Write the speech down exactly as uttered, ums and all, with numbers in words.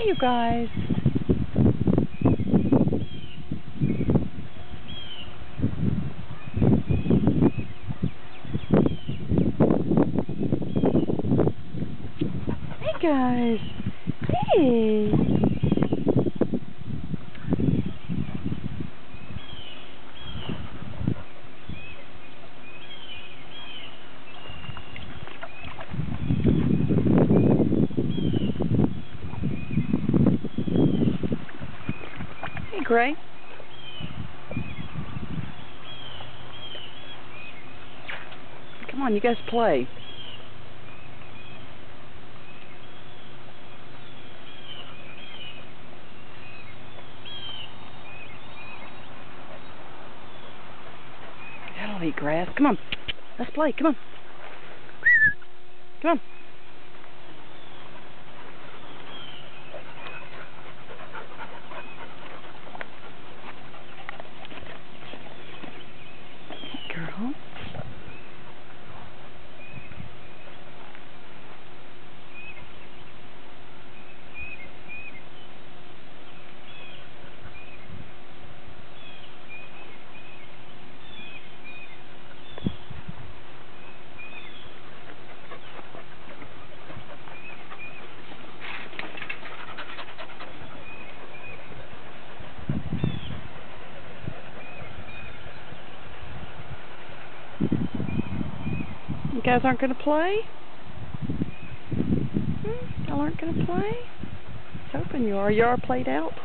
Hey, you guys. Hey, guys. Hey. Hey, Gray. Come on, you guys play. That'll eat grass. Come on. Let's play. Come on. Come on. Hey, girl. You guys aren't going to play? Hmm? Y'all aren't going to play? I was hoping you are. You are played out?